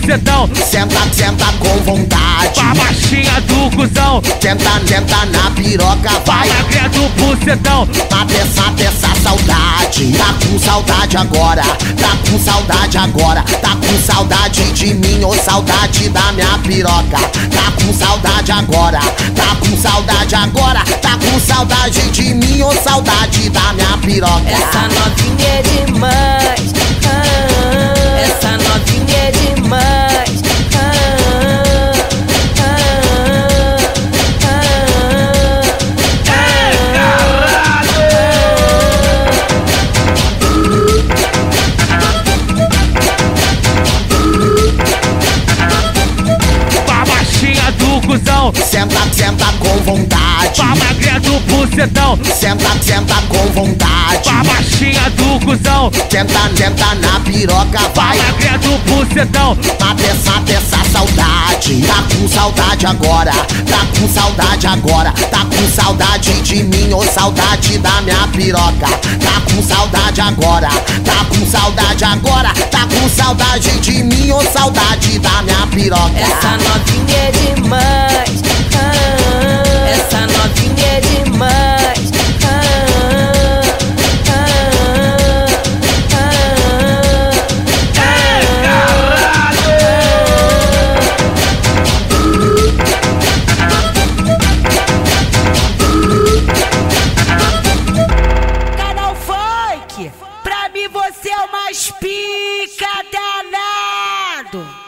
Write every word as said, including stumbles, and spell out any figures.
bucetão. Senta, senta com vontade. Pra baixinha do cuzão. Tenta, tenta na piroca, vai. Pra magrinha do bucetão. Mata essa, mata essa saudade. Tá com saudade agora. Tá com saudade agora. Tá com saudade de mim ou saudade da minha piroca. Tá com saudade agora. Tá com saudade agora. Tá com saudade de mim ou saudade da minha piroca. Essa novinha é demais. Ah, essa novinha é demais. Ah, ah, ah, ah, Pra baixinha do cuzão. Senta, senta com vontade. Pra magrinha do bucetão. Senta, senta com vontade. Pra baixinha do cuzão. Tenta, tenta na piroca, vai. Pra magrinha do bucetão. Mata essa, mata essa saudade. Tá com saudade agora. Tá com saudade agora. Tá com saudade de mim ou saudade da minha piroca. Tá com saudade agora. Tá com saudade agora. Tá com saudade de mim ou saudade da minha piroca. essa novinha é demais. Ah, essa novinha é demais. Ah, Canal Funk, pra mim você é o mais pica danado.